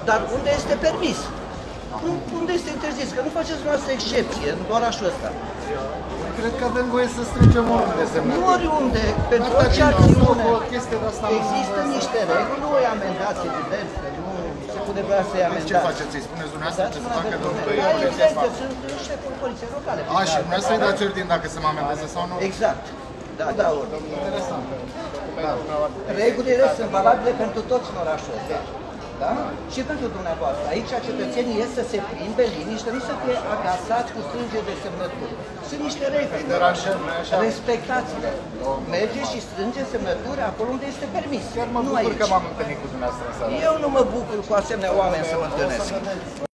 dar unde este permis? Unde este interzis? Că nu faceți noastră excepție în orașul ăsta. Cred că avem voie să strângem oriunde semnături. Nu oriunde, pentru orice acțiune. Există niște reguli, nu îi amendați, evident, că nu se pune vrea să-i amendați. Ce faceți? Îi spuneți dumneavoastră ce să facă domnul Da, evident, că sunt șeful poliției locale. Și dumneavoastră îi dați ordine dacă să mă amendeze sau nu? Exact. Da, ordine. Interesant. Regulile sunt valabile pentru toți în orașul ăsta. Da? Și pentru dumneavoastră. Aici cetățenii ies să se plimbe liniște, nu să fie agasați cu strângeri de semnături. Sunt niște reguli. Respectați-le. Mergeți și strângeți semnături acolo unde este permis. Chiar mă bucur că m-am întâlnit cu dumneavoastră în seara. Eu nu mă bucur cu asemenea oameni să mă întâlnesc.